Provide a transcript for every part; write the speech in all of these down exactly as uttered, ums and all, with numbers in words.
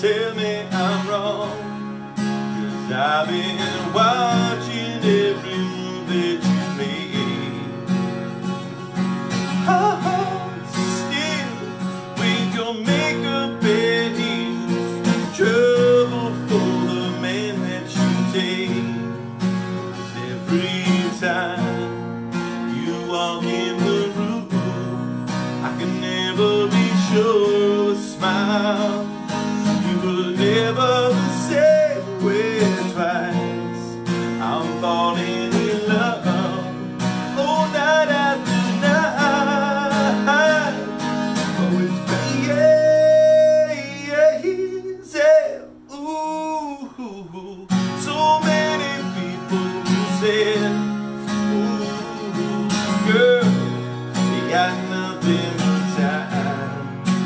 tell me I'm wrong, 'cause I've been watching every move that you made. Our hearts still with your makeup and heels, trouble for the man that you take. 'Cause every time you walk in the room, I can never be sure a smile. You will never say we're twice. I'm falling in love, oh, night after night. Oh, it's crazy. Ooh, so many people who said, ooh, girl, you got nothing but time.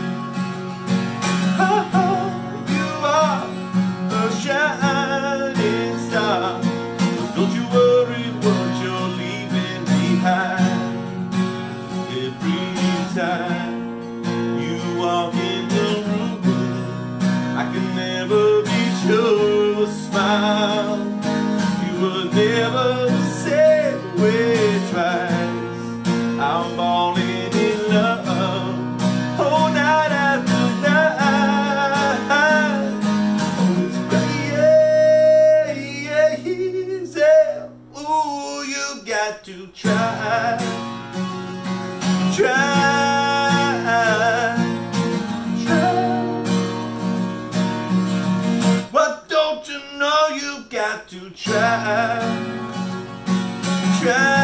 Oh, you are a shining star, but don't you worry what you're leaving behind. Every time you walk in the room, I can never be sure a smile. You will never say we're twice. I'm falling in love, oh, night after night. Oh, it's crazy. Ooh, you got to try, try, try. What don't you know you got to try, try.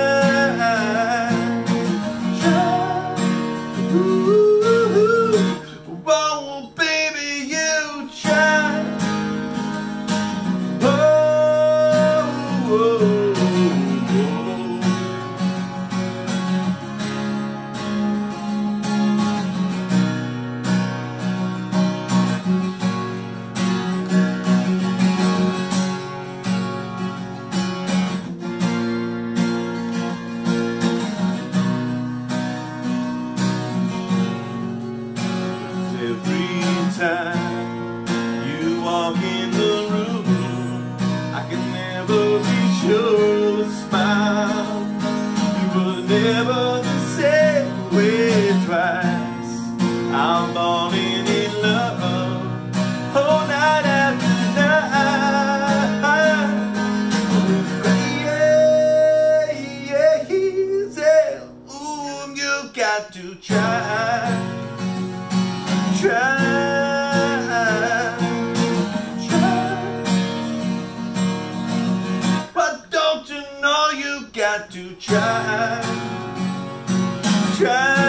Every time you walk in the room, I can never be sure a smile. You will never say we're twice. I'm falling in love, oh, night after night. Oh, it's crazy. Ooh, you've got to try, try, try. But don't you know you got to try, try.